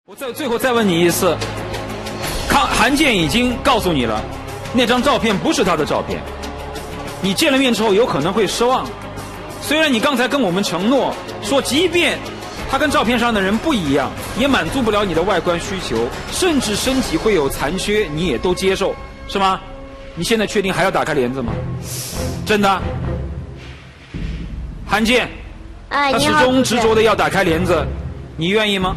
我最后再问你一次，韩健已经告诉你了，那张照片不是他的照片，你见了面之后有可能会失望。虽然你刚才跟我们承诺说，即便他跟照片上的人不一样，也满足不了你的外观需求，甚至身体会有残缺，你也都接受，是吗？你现在确定还要打开帘子吗？真的？韩健，他始终执着的要打开帘子，你愿意吗？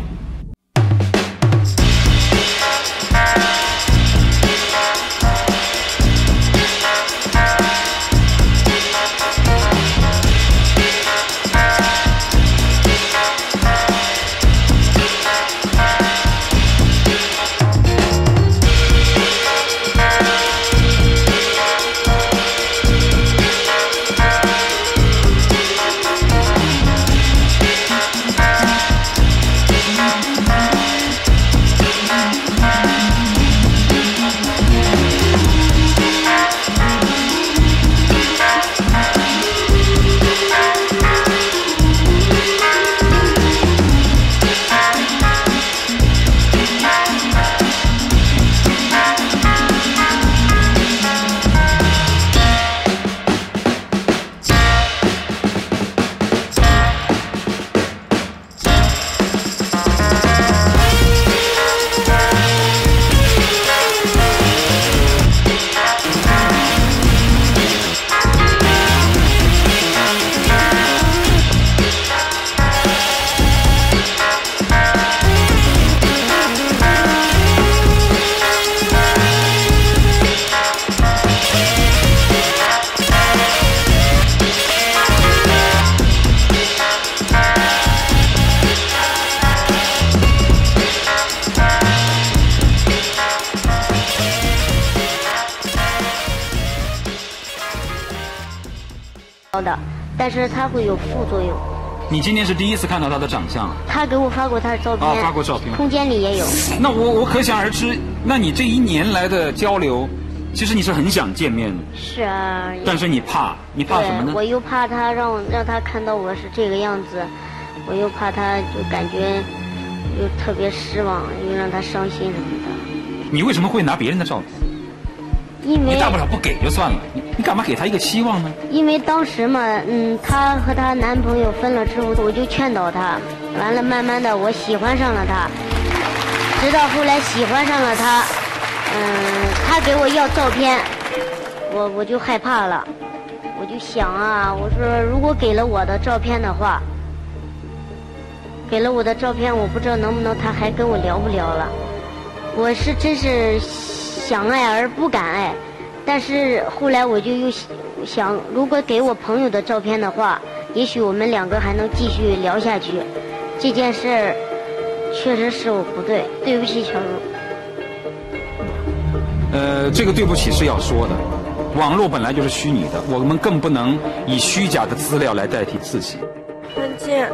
的，但是它会有副作用。 你今天是第一次看到他的长相？ 他给我发过他的照片， 发过照片， 空间里也有。 那我可想而知，那你这1年来的交流，其实你是很想见面的。 是啊。 但是你怕什么呢？ 我又怕他让他看到我是这个样子，我又怕他就感觉又特别失望，又让他伤心什么的。 你为什么会拿别人的照片？ 因为你大不了不给就算了，你干嘛给他一个期望呢？ 因为当时嘛，她和她男朋友分了之后，我就劝导她，完了慢慢的我喜欢上了她，直到后来喜欢上了她，她给我要照片，我就害怕了，我就想啊，我说如果给了我的照片的话，我不知道能不能她还跟我聊不聊了，我是真是想爱而不敢爱，但是后来我就又想，如果给我朋友的照片的话，也许我们2个还能继续聊下去。这件事儿确实是我不对，对不起小茹。 这个对不起是要说的，网络本来就是虚拟的，我们更不能以虚假的资料来代替自己。 韩健，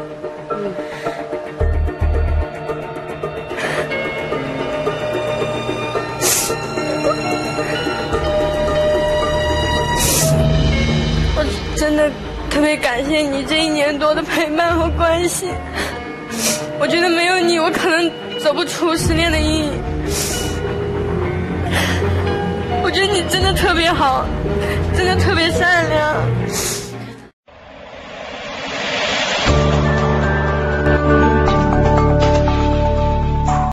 真的特别感谢你这1年多的陪伴和关心，我觉得没有你，我可能走不出失恋的阴影。我觉得你真的特别好，真的特别善良。